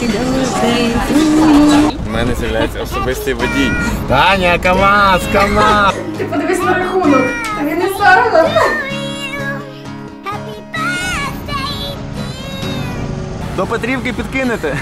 У мене з'являється особистий водій. Таня, КамАЗ, КамАЗ! Ти подивись на рахунок. Тобі не соромно? До Петрівки підкинете.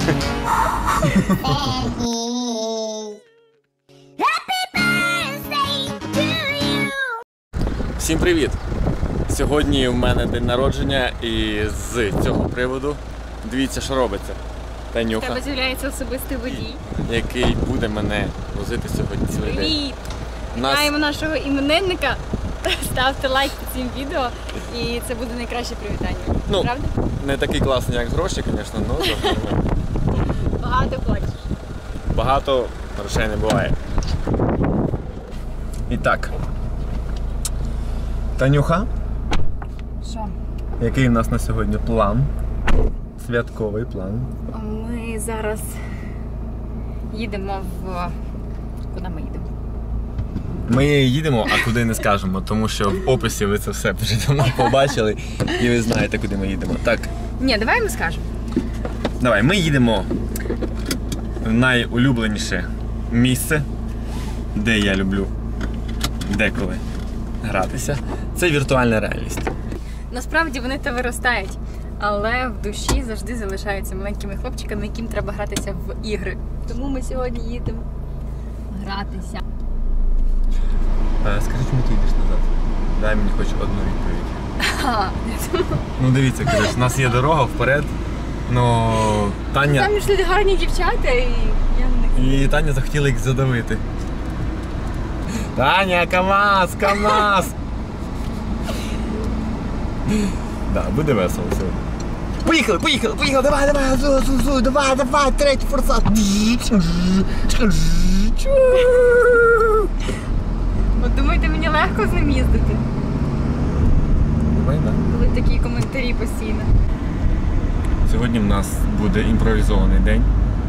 Всім привіт! Сьогодні в мене день народження і з цього приводу дивіться, що робиться. Танюха. У тебе з'являється особистий водій, який буде мене возити сьогодні цілий день. Привіт! Вітаємо нашого іменинника. Ставте лайк під цим відео і це буде найкраще привітання. Ну, правда? Не такий класний, як гроші, звісно, але Багато плачеш. багато грошей не буває. І так. Танюха, Що? який у нас на сьогодні план? Святковий план. Ми зараз їдемо в... Куди ми їдемо? Ми їдемо, а куди не скажемо, тому що в описі ви це все вже давно побачили і ви знаєте, куди ми їдемо. Так. Ні, давай ми скажемо. Давай, ми їдемо в найулюбленіше місце, де я люблю деколи гратися. Це віртуальна реальність. Насправді вони та виростають, але в душі завжди залишаються маленькими хлопчиками, яким треба гратися в ігри. Тому ми сьогодні їдемо гратися. Скажи, чому ти йдеш назад? Дай мені хоч одну відповідь. Ну дивіться, коротше, у нас є дорога вперед, но Таня... Там йшли гарні дівчата і я не... І Таня захотіла їх задавити. Таня, КамАЗ, КамАЗ! Да, буде весело сьогодні. Поїхали, поїхали, поїхали, давай, третій форсаж. От думаєте, мені легко з ним їздити? Давай, да. Були такі коментарі постійно. Сьогодні в нас буде імпровізований день.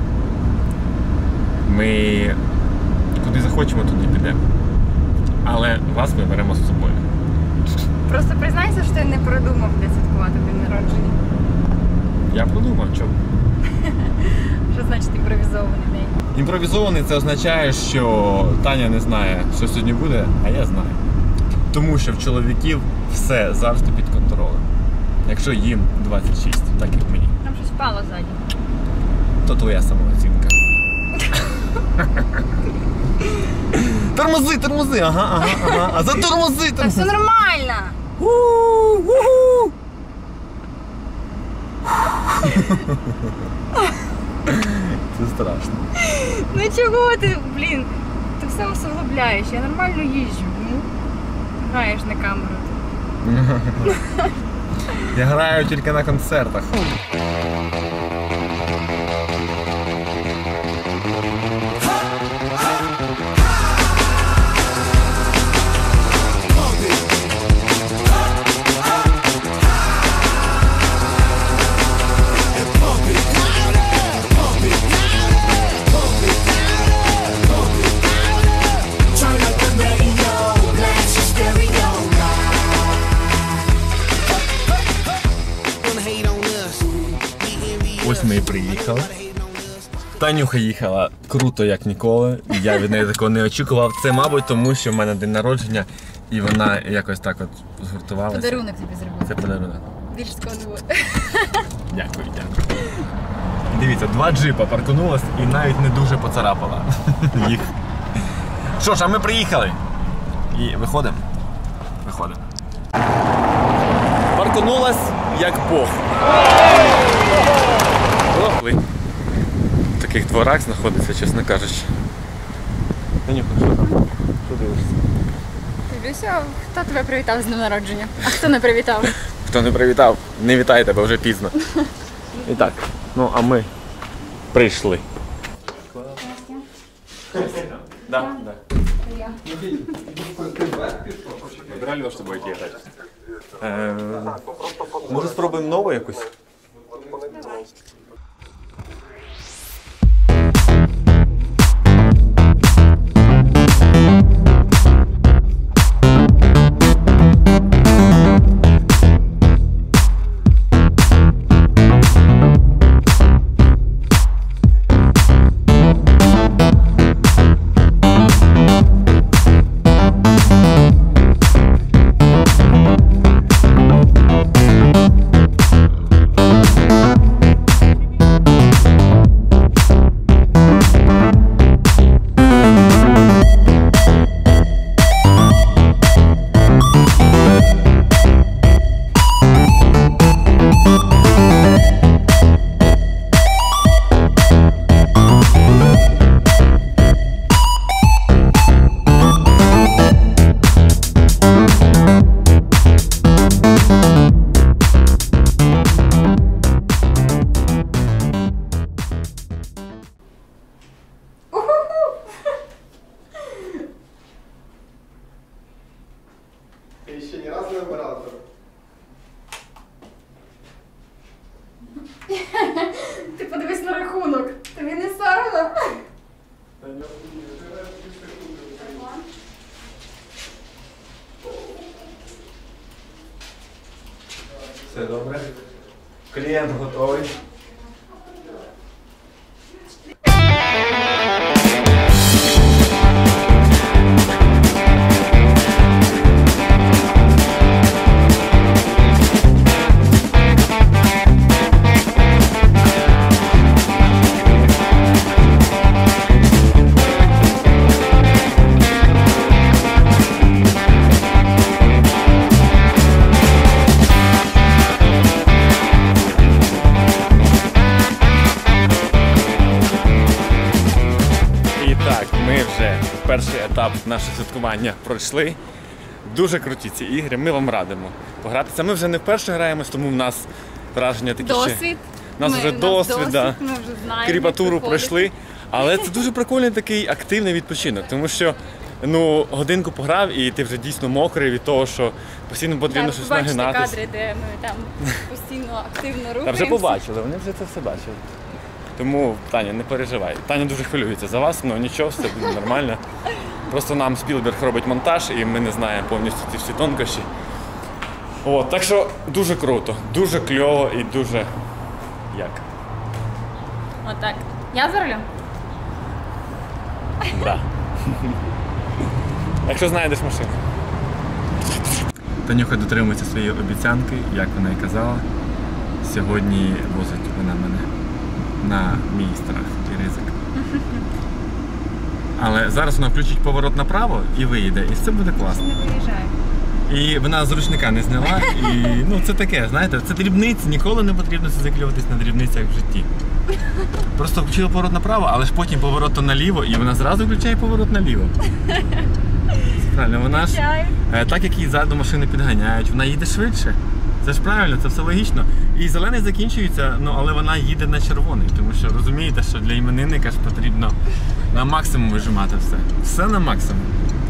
Ми куди захочемо, туди підемо. Але вас ми беремо з собою. Просто признайся, що ти не продумав, де святкувати день народження. Я подумав, чому. Що значить імпровізований день? Імпровізований це означає, що Таня не знає, що сьогодні буде, а я знаю. Тому що в чоловіків все завжди під контролем. Якщо їм 26, так як мені. Там щось впало ззаді. То твоя самооцінка. Тормози, тормози, ага. А затормози, Так все нормально! Це страшно. Ну чого ти, блін? Ти все усугубляєш, я нормально їжджу. Ну, граєш на камеру. Я граю тільки на концертах. Ось ми і приїхали. Танюха їхала круто, як ніколи. Я від неї такого не очікував. Це, мабуть, тому що в мене день народження і вона якось так от згуртувалася. Подарунок тобі зробив. Це подарунок. Більше такого не буде. Дякую. Дивіться, 2 джипа паркнулась і навіть не дуже поцарапала їх. Що ж, а ми приїхали. І виходимо. Паркнулась як Бог. В таких дворах знаходиться, чесно кажучи. Танюха, що там? Що дивишся? Дивлюся, хто тебе привітав з днем народження? А хто не привітав? Хто не привітав, не вітає тебе, вже пізно. І так, ну а ми прийшли. Да. Реально з тобою грати. Може спробуємо нову якусь? Клієнт готовий. Перший етап нашого святкування пройшли. Дуже круті ці ігри, ми вам радимо погратися. Ми вже не вперше граємось, тому в нас враження такі досвід. У нас вже досвід, ми вже знаємо, кріпатуру пройшли. Але це дуже прикольний такий активний відпочинок, тому що годинку пограв і ти вже дійсно мокрий від того, що постійно потрібно щось нагинатись. Бачите кадри, де ми там постійно активно рухаємося. Та вже побачили, вони вже це все бачили. Тому, Таня, не переживай. Таня дуже хвилюється за вас, але нічого, все буде нормально. Просто нам Спілберг робить монтаж і ми не знаємо повністю ці всі тонкощі. Так що дуже круто, дуже кльово і дуже... Як? Отак. Я за рулем? Так. Якщо знайдеш машину. Танюха дотримується своєї обіцянки, як вона і казала. Сьогодні возить вона мене на мій страх і ризик. Але зараз вона включить поворот направо і виїде, і все буде класно. Не виїжджаю. І вона з ручника не зняла, і це таке, знаєте, це дрібниці, ніколи не потрібно заклюватись на дрібницях в житті. Просто включила поворот направо, але ж потім поворот наліво, і вона зразу включає поворот наліво. Правильно, вона ж, так як її ззаду машини підганяють, вона їде швидше. Це ж правильно, це все логічно. І зелений закінчується, але вона їде на червоний, тому що розумієте, що для іменинника ж потрібно на максимум вижимати все. Все на максимум.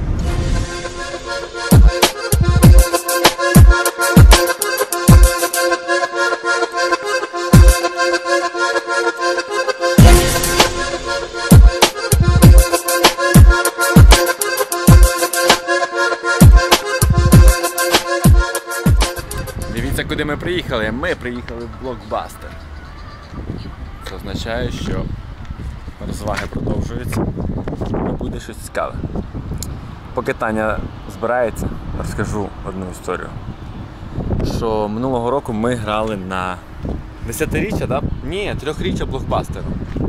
Дивіться, куди ми приїхали. Ми приїхали в блокбастер. Це означає, що розваги продовжуються і буде щось цікаве. Поки Таня збирається, розкажу одну історію. Що минулого року ми грали на 10-річчя, так? Ні, 3-річчя блокбастеру.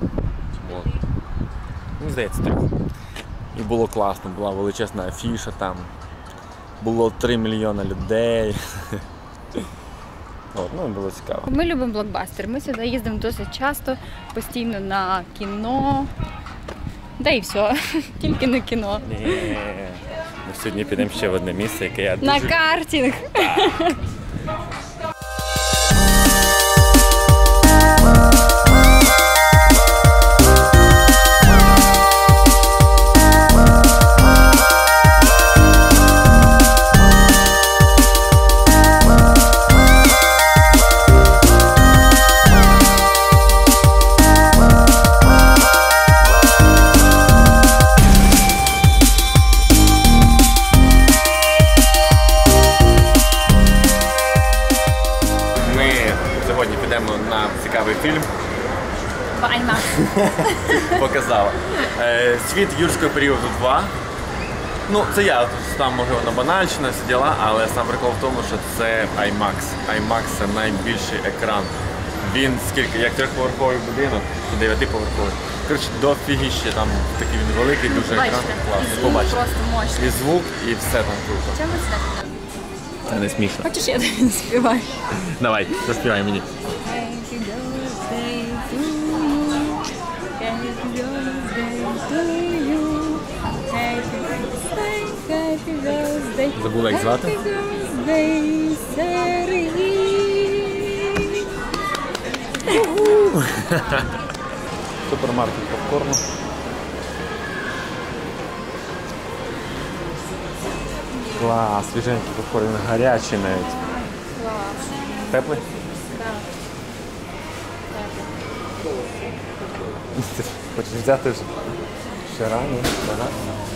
Здається, 3. І було класно, була величезна афіша там. Було 3 мільйони людей. Було цікаво. Ми любимо блокбастер. Ми сюди їздимо досить часто, постійно на кіно. Да і все, тільки на кіно. Ні, ми сьогодні підемо ще в одне місце, яке я дуже... На картинг! Цікавий фільм. В IMAX. Показала. Світ юрського періоду 2. Це я, там може вона банальщина, всі діла, але сам прикол в тому, що це IMAX. IMAX – це найбільший екран. Він скільки, як 3-поверховий будинок, 9-поверховий. Коротше, дофігіще, там такий він великий, дуже екран. І звук просто мощний. І звук, і все там круто. Чому це? Це не смішно. Хочеш, я тобі співаю? Давай, заспівай мені. Забула, як звати? Супермаркет попкорну. Клас, свіженький попкорн, він гарячий навіть. Клас. Теплий? Так. Ти хочеш взяти вже? Ще рано, багато.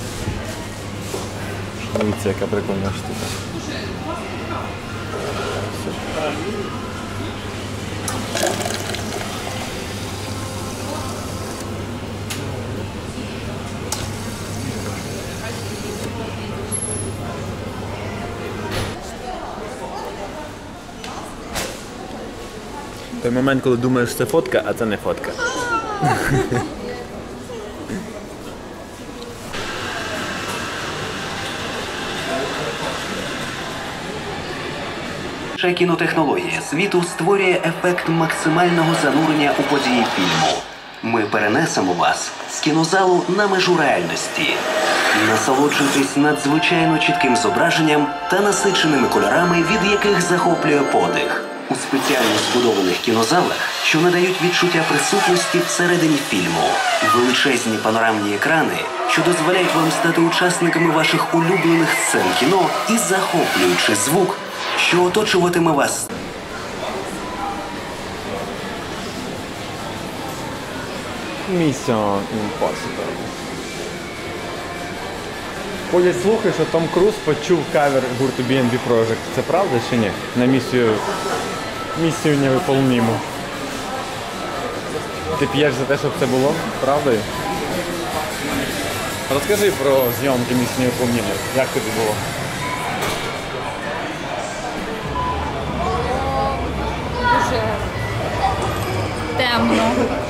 Дивіться, яка прикольна штука. Той момент, коли думаєш, це фотка, а це не фотка. Кінотехнологія світу створює ефект максимального занурення у події фільму. Ми перенесемо вас з кінозалу на межу реальності. Насолоджуйтесь надзвичайно чітким зображенням та насиченими кольорами, від яких захоплює подих. У спеціально збудованих кінозалах, що надають відчуття присутності всередині фільму. Величезні панорамні екрани, що дозволяють вам стати учасниками ваших улюблених сцен кіно і захоплюючий звук, що оточуватиме вас. Mission Impossible. Ходять слухи, що Том Круз почув кавер гурту БіБі ВЛОГ. Це правда чи ні? На місію невиполниму. Ти п'єш за те, щоб це було? Правдою? Розкажи про зйомки місії невиполниму. Як тобі було? Дуже темно.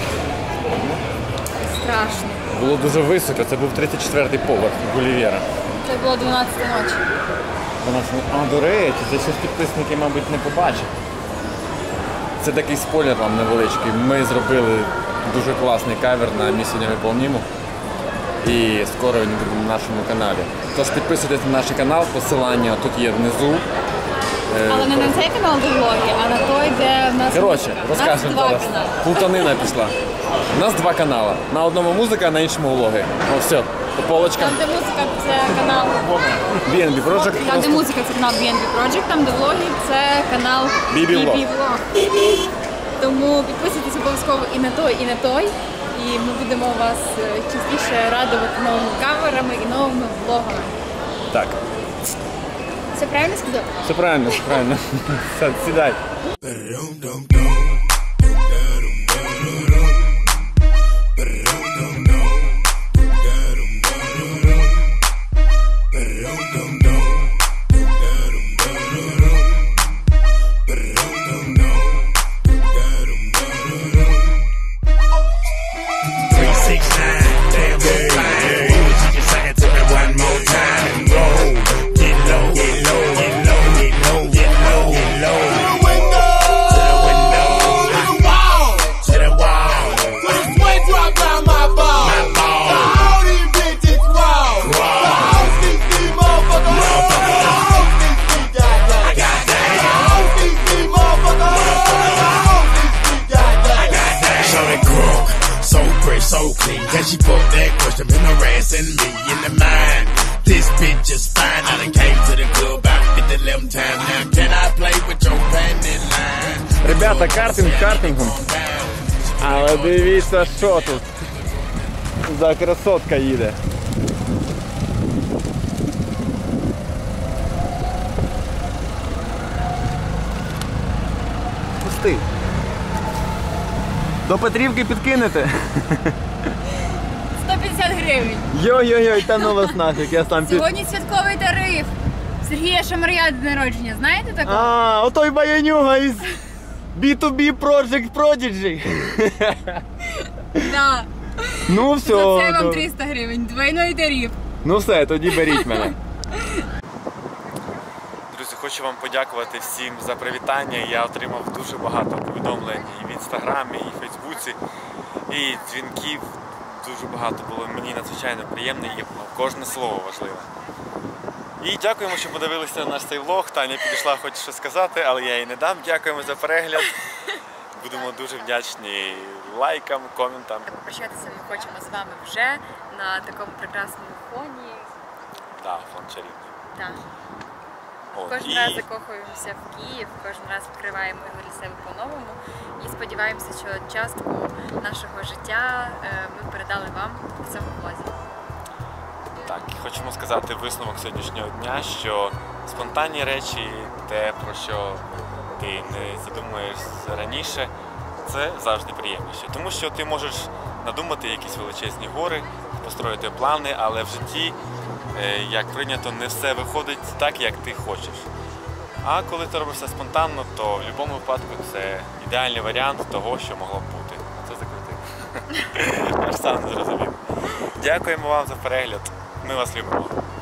Страшно. Було дуже високо, це був 34-й поверх Гулівера. Це було 12 ночі. А, до речі, це щось підписники, мабуть, не побачать. Це такий спойлер вам невеличкий. Ми зробили дуже класний кавер на місію невиполниму. І скоро він буде на нашому каналі. Тож підписуйтесь на наш канал, посилання тут є внизу. Але не на цей канал до влоги, а на той, де в нас... Коротше, розкажемо зараз. Плутанина пішла. У нас два канали. На одному музика, а на іншому влоги. О, все, по полочкам. Там, де музика, це канал... БіБі ВЛОГ. Там, де музика, це канал БіБі ВЛОГ, там, де влоги, це канал БіБі ВЛОГ. Тому підписуйтесь обов'язково і на той, і на той. І ми будемо вас частіше радувати новими каверами і новими влогами. Так. Все правильно сказав? Все правильно, все правильно. Сідай. So clean, can she put that question in her ass and me in the mind? This bitch is fine, I done came to the club about 11 times. Now can I play with your panty line? Ребята, картинг картингом. Але дивіться, що тут за красотка їде. Пусти. До Петрівки підкинете? 150 гривень. Йой-йой-йой, та ну вас нафіг, я сам під... Сьогодні святковий тариф. Сергія Шамрая день народження, знаєте такого? А, отой баянюга із B2B Project Prodigy. Да. Ну все. За це вам 300 гривень, двойний тариф. Ну все, тоді беріть мене. Друзі, хочу вам подякувати всім за привітання. Я отримав дуже багато повідомлень і в інстаграмі, і в Фейсбуці, і дзвінків. Дуже багато було. Мені надзвичайно приємно і кожне слово важливе. І дякуємо, що подивилися наш цей влог. Таня підійшла, хоче щось сказати, але я їй не дам. Дякуємо за перегляд. Будемо дуже вдячні лайкам, коментам. Попрощатися ми хочемо з вами вже на такому прекрасному фоні. Так, фон чарівний. Так. Кожен раз закохуємося в Київ, кожен раз відкриваємо його для себе по-новому і сподіваємося, що частку нашого життя ми передали вам в цьому влозі. Так, хочемо сказати висновок сьогоднішнього дня, що спонтанні речі, те, про що ти не задумуєш раніше, це завжди приємніше. Тому що ти можеш надумати якісь величезні гори, построїти плани, але в житті, як прийнято, не все виходить так, як ти хочеш. А коли ти робиш все спонтанно, то в будь-якому випадку це ідеальний варіант того, що могло б бути. Це закритий. Аж сам не зрозумів. Дякуємо вам за перегляд. Ми вас любимо.